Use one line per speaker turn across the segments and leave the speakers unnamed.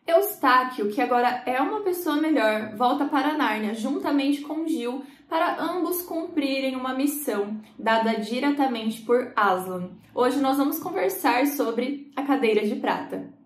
Eustáquio, que agora é uma pessoa melhor, volta para Nárnia juntamente com Gil para ambos cumprirem uma missão dada diretamente por Aslan. Hoje nós vamos conversar sobre a Cadeira de Prata.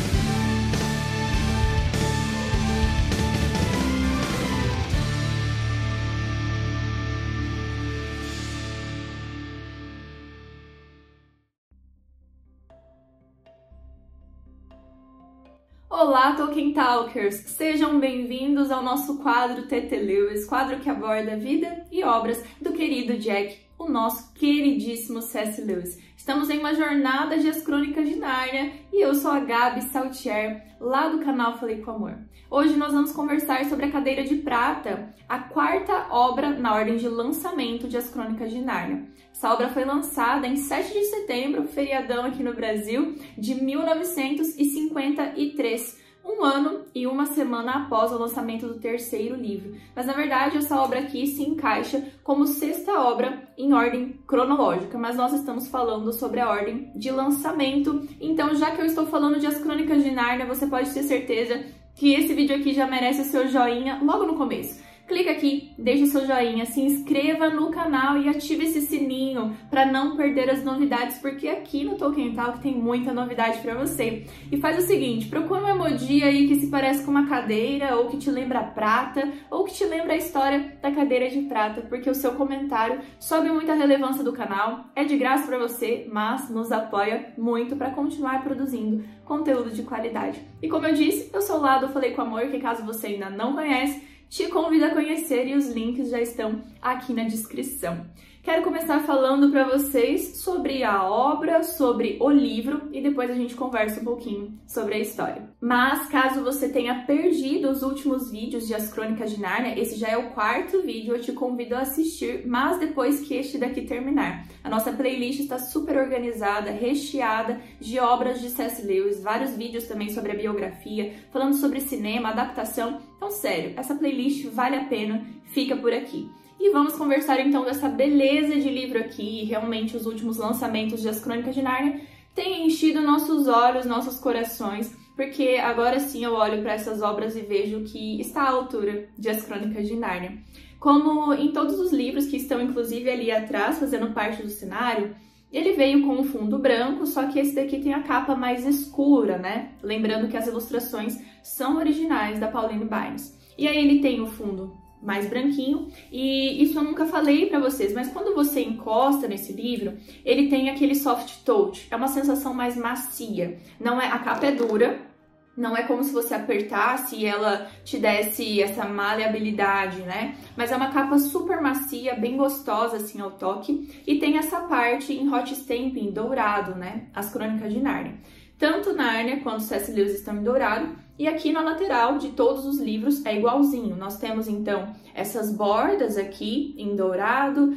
Olá, Tolkien Talkers! Sejam bem-vindos ao nosso quadro T.T. Lewis, quadro que aborda a vida e obras do querido Jack, o nosso queridíssimo C.S. Lewis. Estamos em uma jornada de As Crônicas de Nárnia e eu sou a Gabi Saltier, lá do canal Falei com Amor. Hoje nós vamos conversar sobre a Cadeira de Prata, a quarta obra na ordem de lançamento de As Crônicas de Nárnia. Essa obra foi lançada em 7 de setembro, feriadão aqui no Brasil, de 1953, um ano e uma semana após o lançamento do terceiro livro. Mas, na verdade, essa obra aqui se encaixa como sexta obra em ordem cronológica, mas nós estamos falando sobre a ordem de lançamento. Então, já que eu estou falando de As Crônicas de Nárnia, você pode ter certeza que esse vídeo aqui já merece o seu joinha logo no começo. Clica aqui, deixa o seu joinha, se inscreva no canal e ative esse sininho para não perder as novidades, porque aqui no Tolkien Talk tem muita novidade para você. E faz o seguinte, procura um emoji aí que se parece com uma cadeira, ou que te lembra prata, ou que te lembra a história da Cadeira de Prata, porque o seu comentário sobe muita relevância do canal, é de graça para você, mas nos apoia muito para continuar produzindo conteúdo de qualidade. E como eu disse, eu sou lá do Falei com Amor, que caso você ainda não conhece, te convido a conhecer e os links já estão aqui na descrição. Quero começar falando para vocês sobre a obra, sobre o livro e depois a gente conversa um pouquinho sobre a história. Mas caso você tenha perdido os últimos vídeos de As Crônicas de Nárnia, esse já é o quarto vídeo, eu te convido a assistir, mas depois que este daqui terminar. A nossa playlist está super organizada, recheada de obras de C.S. Lewis, vários vídeos também sobre a biografia, falando sobre cinema, adaptação. Então, sério, essa playlist vale a pena, fica por aqui. E vamos conversar então dessa beleza de livro aqui, e realmente os últimos lançamentos de As Crônicas de Nárnia têm enchido nossos olhos, nossos corações, porque agora sim eu olho para essas obras e vejo que está à altura de As Crônicas de Nárnia. Como em todos os livros que estão inclusive ali atrás, fazendo parte do cenário, ele veio com um fundo branco, só que esse daqui tem a capa mais escura, né? Lembrando que as ilustrações são originais da Pauline Baynes. E aí ele tem o fundo mais branquinho, e isso eu nunca falei pra vocês, mas quando você encosta nesse livro, ele tem aquele soft touch, é uma sensação mais macia, não é, a capa é dura, não é como se você apertasse e ela te desse essa maleabilidade, né? Mas é uma capa super macia, bem gostosa assim ao toque, e tem essa parte em hot stamping dourado, né? As Crônicas de Nárnia. Tanto Nárnia quanto C.S. Lewis estão em dourado, e aqui na lateral de todos os livros é igualzinho. Nós temos então essas bordas aqui em dourado,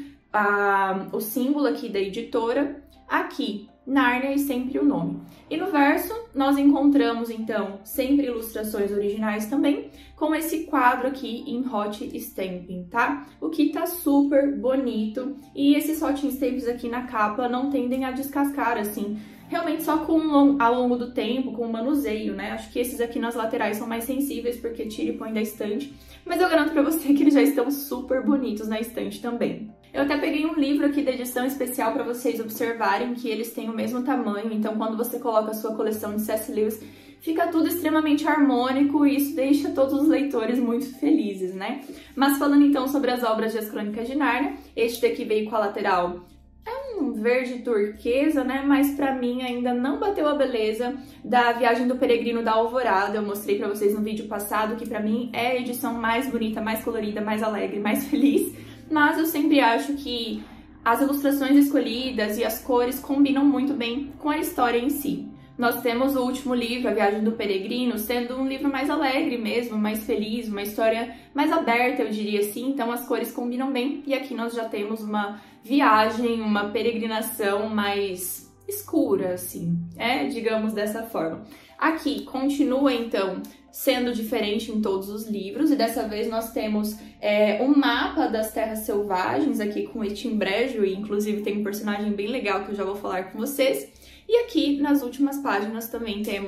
o símbolo aqui da editora, aqui Nárnia e sempre o nome. E no verso nós encontramos então sempre ilustrações originais também, com esse quadro aqui em hot stamping, tá? O que tá super bonito, e esses hot stamps aqui na capa não tendem a descascar assim, realmente só ao longo do tempo, com o manuseio, né? Acho que esses aqui nas laterais são mais sensíveis, porque tira e põe da estante, mas eu garanto pra você que eles já estão super bonitos na estante também. Eu até peguei um livro aqui da edição especial para vocês observarem que eles têm o mesmo tamanho, então quando você coloca a sua coleção de C.S. Lewis, fica tudo extremamente harmônico e isso deixa todos os leitores muito felizes, né? Mas falando então sobre as obras de As Crônicas de Nárnia, este daqui veio com a lateral um verde turquesa, né? Mas pra mim ainda não bateu a beleza da Viagem do Peregrino da Alvorada. Eu mostrei pra vocês no vídeo passado que pra mim é a edição mais bonita, mais colorida, mais alegre, mais feliz. Mas eu sempre acho que as ilustrações escolhidas e as cores combinam muito bem com a história em si. Nós temos o último livro, A Viagem do Peregrino, sendo um livro mais alegre mesmo, mais feliz, uma história mais aberta, eu diria assim, então as cores combinam bem, e aqui nós já temos uma viagem, uma peregrinação mais escura, assim, digamos dessa forma. Aqui continua, então, sendo diferente em todos os livros, e dessa vez nós temos um mapa das terras selvagens, aqui com Etimbrejo, e inclusive tem um personagem bem legal que eu já vou falar com vocês. E aqui, nas últimas páginas, também temos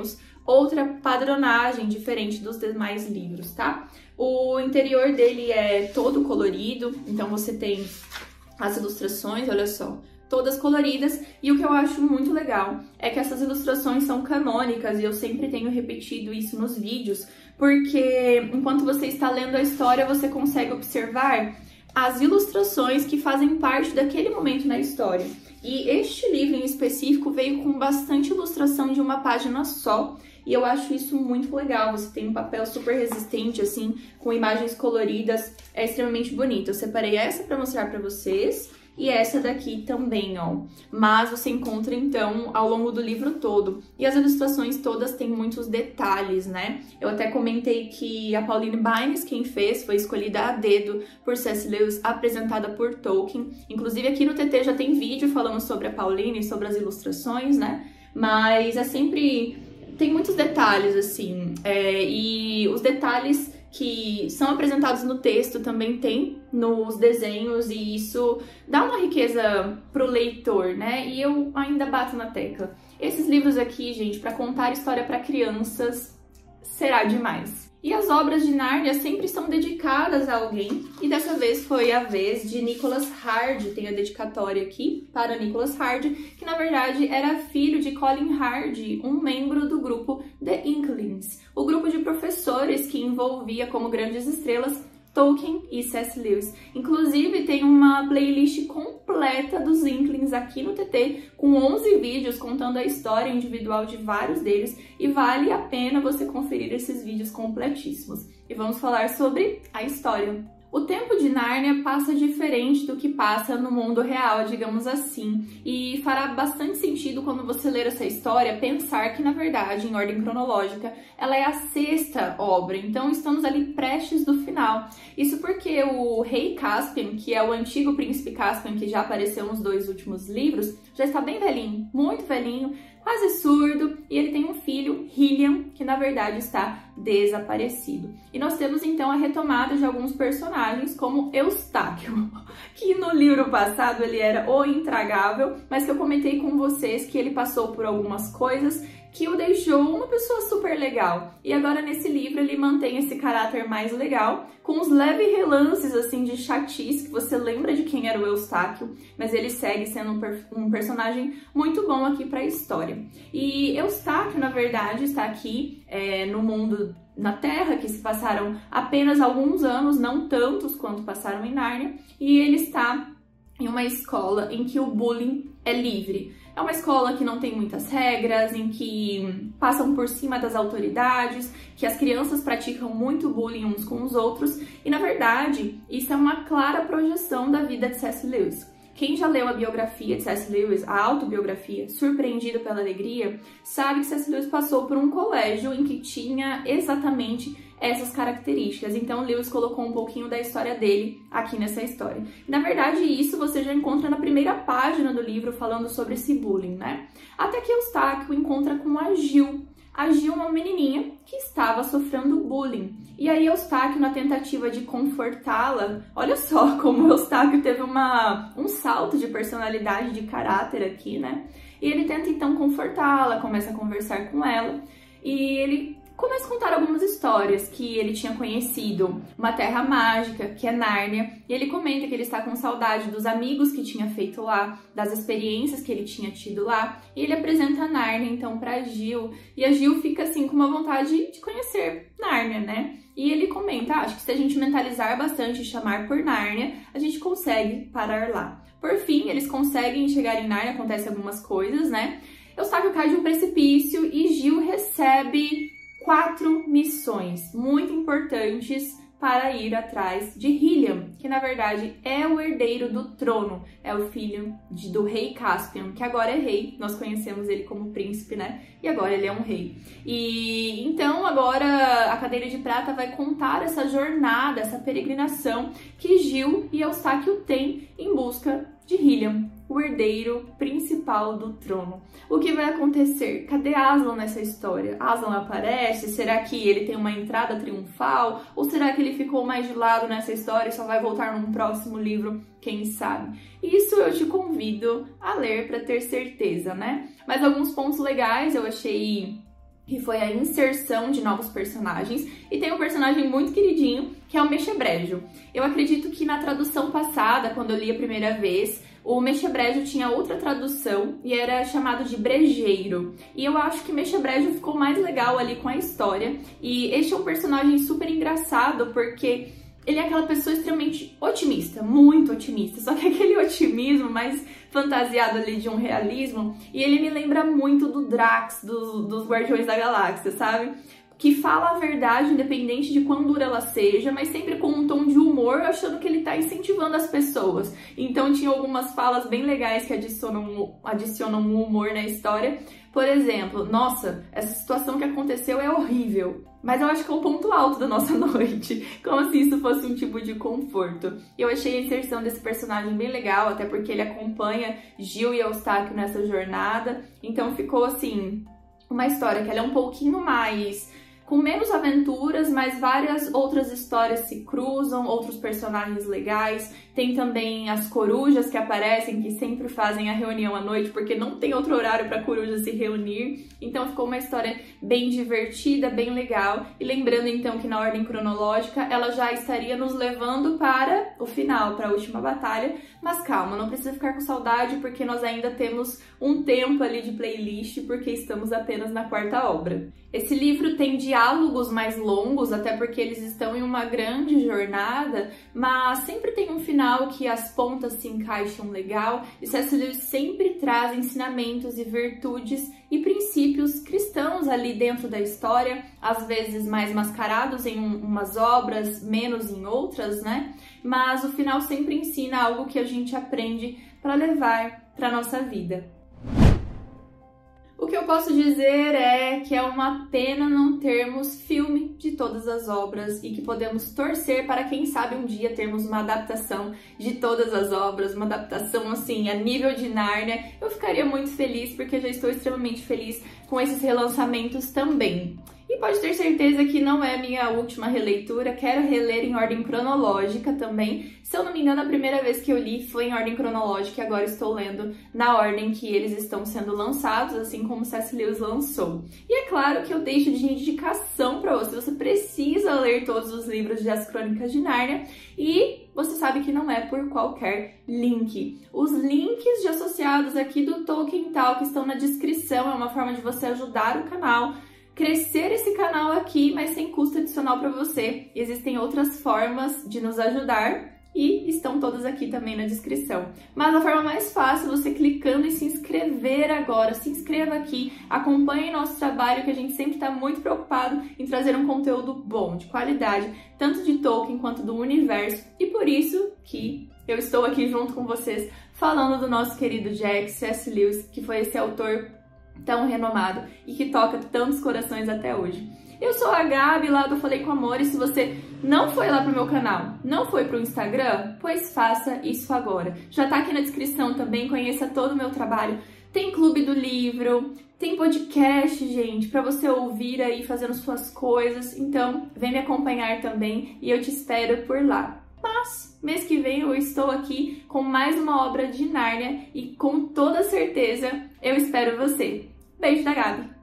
outra padronagem diferente dos demais livros, tá? O interior dele é todo colorido, então você tem as ilustrações, olha só, todas coloridas, e o que eu acho muito legal é que essas ilustrações são canônicas, e eu sempre tenho repetido isso nos vídeos, porque enquanto você está lendo a história, você consegue observar as ilustrações que fazem parte daquele momento na história. E este livro em específico veio com bastante ilustração de uma página só, e eu acho isso muito legal. Você tem um papel super resistente, assim, com imagens coloridas, é extremamente bonito. Eu separei essa para mostrar para vocês, e essa daqui também, ó. Mas você encontra, então, ao longo do livro todo. E as ilustrações todas têm muitos detalhes, né? Eu até comentei que a Pauline Baynes, quem fez, foi escolhida a dedo por C.S. Lewis, apresentada por Tolkien. Inclusive, aqui no TT já tem vídeo falando sobre a Pauline, sobre as ilustrações, né? Mas é sempre... tem muitos detalhes, assim. E os detalhes que são apresentados no texto também tem nos desenhos, e isso dá uma riqueza pro leitor, né? E eu ainda bato na tecla. Esses livros aqui, gente, para contar história para crianças, será demais. E as obras de Nárnia sempre são dedicadas a alguém, e dessa vez foi a vez de Nicholas Hardy. Tem a dedicatória aqui para Nicholas Hardy, que na verdade era filho de Colin Hardy, um membro do grupo The Inklings, o grupo de professores que envolvia como grandes estrelas Tolkien e C.S. Lewis. Inclusive, tem uma playlist completa dos Inklings aqui no TT, com 11 vídeos contando a história individual de vários deles, e vale a pena você conferir esses vídeos completíssimos. E vamos falar sobre a história. O tempo de Nárnia passa diferente do que passa no mundo real, digamos assim, e fará bastante sentido quando você ler essa história pensar que, na verdade, em ordem cronológica, ela é a 6ª obra, então estamos ali prestes do final. Isso porque o rei Caspian, que é o antigo príncipe Caspian que já apareceu nos 2 últimos livros, já está bem velhinho, muito velhinho, quase surdo, e ele tem um filho, Hilian, que na verdade está desaparecido. E nós temos então a retomada de alguns personagens, como Eustáquio, que no livro passado ele era o intragável, mas que eu comentei com vocês que ele passou por algumas coisas que o deixou uma pessoa super legal. E agora nesse livro ele mantém esse caráter mais legal, com uns leves relances assim de chatice, que você lembra de quem era o Eustáquio, mas ele segue sendo um personagem muito bom aqui para a história. E Eustáquio, na verdade, está aqui no mundo, na Terra, que se passaram apenas alguns anos, não tantos quanto passaram em Nárnia, e ele está em uma escola em que o bullying é livre. É uma escola que não tem muitas regras, em que passam por cima das autoridades, que as crianças praticam muito bullying uns com os outros, e na verdade isso é uma clara projeção da vida de C.S. Lewis. Quem já leu a biografia de C.S. Lewis, a autobiografia, Surpreendido pela Alegria, sabe que C.S. Lewis passou por um colégio em que tinha exatamente essas características. Então, Lewis colocou um pouquinho da história dele aqui nessa história. Na verdade, isso você já encontra na primeira página do livro, falando sobre esse bullying, né? Até que Eustáquio encontra com a Gil. A Gil é uma menininha que estava sofrendo bullying. E aí Eustáquio, na tentativa de confortá-la, olha só como Eustáquio teve um salto de personalidade, de caráter aqui, né? E ele tenta então confortá-la, começa a conversar com ela, e ele começa a contar algumas histórias, que ele tinha conhecido uma terra mágica, que é Nárnia, e ele comenta que ele está com saudade dos amigos que tinha feito lá, das experiências que ele tinha tido lá, e ele apresenta a Nárnia então para Gil, e a Gil fica assim com uma vontade de conhecer Nárnia, né? E ele comenta, acho que se a gente mentalizar bastante e chamar por Nárnia, a gente consegue parar lá. Por fim, eles conseguem chegar em Nárnia, acontecem algumas coisas, né? Eustáquio cai de um precipício e Gil recebe 4 missões muito importantes para ir atrás de Hilian, que na verdade é o herdeiro do trono, é o filho do rei Caspian, que agora é rei, nós conhecemos ele como príncipe, né? E agora ele é um rei. E então agora a Cadeira de Prata vai contar essa jornada, essa peregrinação que Gil e Eustáquio têm em busca de Hilian, o herdeiro principal do trono. O que vai acontecer? Cadê Aslan nessa história? Aslan aparece? Será que ele tem uma entrada triunfal? Ou será que ele ficou mais de lado nessa história e só vai voltar num próximo livro? Quem sabe? Isso eu te convido a ler para ter certeza, né? Mas alguns pontos legais eu achei que foi a inserção de novos personagens, e tem um personagem muito queridinho, que é o Mexebrejo. Eu acredito que na tradução passada, quando eu li a primeira vez, o Mexebrejo tinha outra tradução e era chamado de brejeiro. E eu acho que Mexebrejo ficou mais legal ali com a história, e este é um personagem super engraçado, porque ele é aquela pessoa extremamente otimista, muito otimista, só que aquele otimismo mais fantasiado ali de um realismo, e ele me lembra muito do Drax, dos Guardiões da Galáxia, sabe? Que fala a verdade, independente de quão dura ela seja, mas sempre com um tom de humor, achando que ele tá incentivando as pessoas. Então tinha algumas falas bem legais que adicionam um humor na história. Por exemplo, nossa, essa situação que aconteceu é horrível, mas eu acho que é o ponto alto da nossa noite, como se isso fosse um tipo de conforto. Eu achei a inserção desse personagem bem legal, até porque ele acompanha Gil e Eustáquio nessa jornada, então ficou assim, uma história que ela é um pouquinho mais, com menos aventuras, mas várias outras histórias se cruzam, outros personagens legais. Tem também as corujas que aparecem, que sempre fazem a reunião à noite, porque não tem outro horário para a coruja se reunir. Então ficou uma história bem divertida, bem legal. E lembrando então que na ordem cronológica ela já estaria nos levando para o final, para a última batalha. Mas calma, não precisa ficar com saudade, porque nós ainda temos um tempo ali de playlist, porque estamos apenas na quarta obra. Esse livro tem diálogos mais longos, até porque eles estão em uma grande jornada, mas sempre tem um final que as pontas se encaixam legal, e C.S. Lewis sempre traz ensinamentos e virtudes e princípios cristãos ali dentro da história, às vezes mais mascarados em umas obras, menos em outras, né? Mas o final sempre ensina algo que a gente aprende para levar para nossa vida. O que eu posso dizer é que é uma pena não termos filme de todas as obras e que podemos torcer para, quem sabe, um dia termos uma adaptação de todas as obras, uma adaptação assim a nível de Nárnia. Eu ficaria muito feliz, porque já estou extremamente feliz com esses relançamentos também. E pode ter certeza que não é minha última releitura, quero reler em ordem cronológica também. Se eu não me engano, a primeira vez que eu li foi em ordem cronológica e agora estou lendo na ordem que eles estão sendo lançados, assim como C.S. Lewis lançou. E é claro que eu deixo de indicação para você, você precisa ler todos os livros de As Crônicas de Nárnia, e você sabe que não é por qualquer link. Os links de associados aqui do Tolkien Talk estão na descrição, é uma forma de você ajudar o canal, crescer esse canal aqui, mas sem custo adicional para você. Existem outras formas de nos ajudar e estão todas aqui também na descrição. Mas a forma mais fácil é você clicando em se inscrever agora. Se inscreva aqui, acompanhe nosso trabalho, que a gente sempre está muito preocupado em trazer um conteúdo bom, de qualidade, tanto de Tolkien quanto do universo. E por isso que eu estou aqui junto com vocês falando do nosso querido Jack C.S. Lewis, que foi esse autor tão renomado e que toca tantos corações até hoje. Eu sou a Gabi, lá do Falei com Amor, e se você não foi lá pro meu canal, não foi pro Instagram, pois faça isso agora. Já tá aqui na descrição também, conheça todo o meu trabalho. Tem clube do livro, tem podcast, gente, pra você ouvir aí fazendo suas coisas. Então, vem me acompanhar também e eu te espero por lá. Mas, mês que vem eu estou aqui com mais uma obra de Nárnia e com toda certeza eu espero você. Beijo da Gabi!